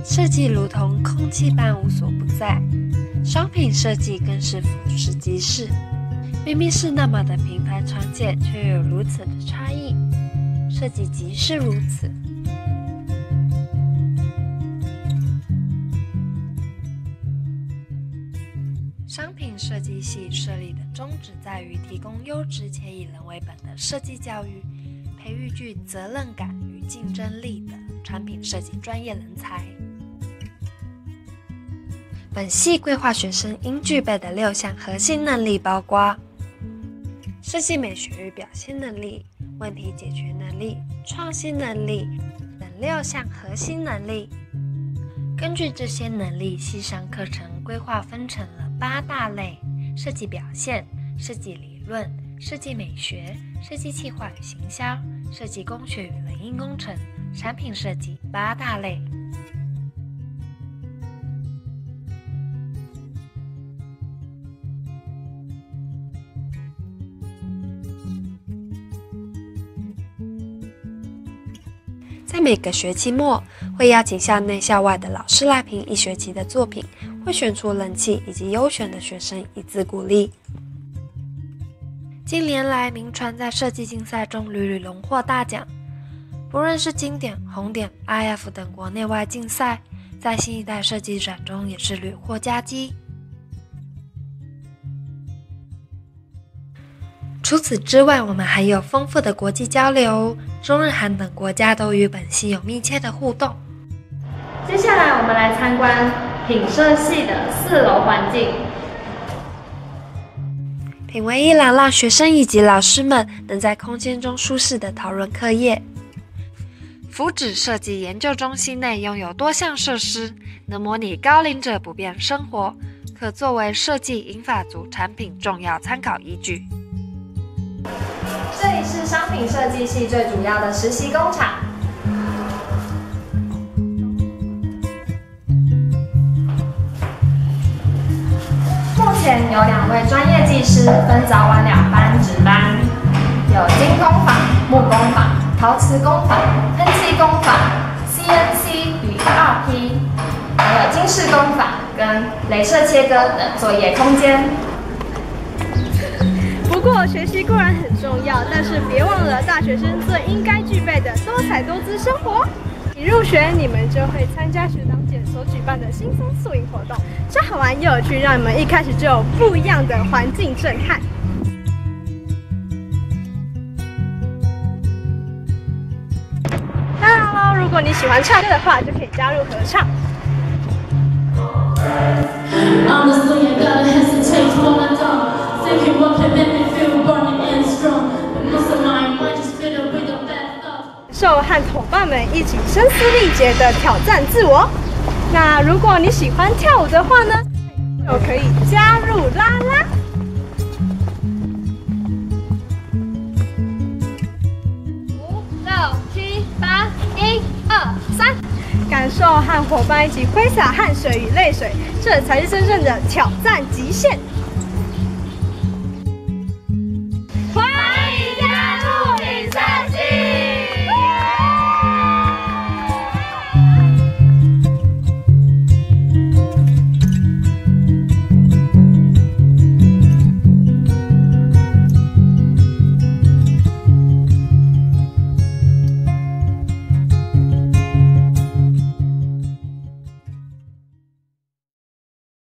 设计如同空气般无所不在，商品设计更是俯拾即是。明明是那么的平凡常见，却又有如此的差异。设计即是如此。商品设计系设立的宗旨在于提供优质且以人为本的设计教育，培育具责任感与竞争力的产品设计专业人才。本系规划学生应具备的6项核心能力包括：设计美学与表现能力、问题解决能力、创新能力等6项核心能力。根据这些能力，系上课程规划分成了8大类：设计表现、设计理论、设计美学、设计企划与行销、设计工学与人因工程、产品设计8大类。在每个学期末，会邀请校内校外的老师来评一学期的作品，会选出人气以及优选的学生以资鼓励。近年来，铭传在设计竞赛中屡屡荣获大奖，不论是经典、红点、IF 等国内外竞赛，在新一代设计展中也是屡获佳绩。除此之外，我们还有丰富的国际交流，中日韩等国家都与本系有密切的互动。 接下来我们来参观品设系的4楼环境。 品味一廊让学生以及老师们能在空间中舒适地讨论课业。福祉设计研究中心内拥有多项设施，能模拟高龄者不便生活，可作为设计银发族产品重要参考依据。 这里是商品设计系最主要的实习工厂。目前有2位专业技师，分早晚2班值班，有精工坊、木工坊、陶瓷工坊、喷漆工坊、CNC 与 RP， 还有金饰工坊跟雷射切割等作业空间。 不过学习固然很重要，但是别忘了大学生最应该具备的多彩多姿生活。一入学，你们就会参加学长姐所举办的新生宿营活动，这好玩又有趣，让你们一开始就有不一样的环境震撼。当然喽，如果你喜欢唱歌的话，就可以加入合唱。受和伙伴们一起声嘶力竭的挑战自我。那如果你喜欢跳舞的话呢，就可以加入啦啦。5、6、7、8、1、2、3，感受和伙伴一起挥洒汗水与泪水，这才是真正的挑战极限。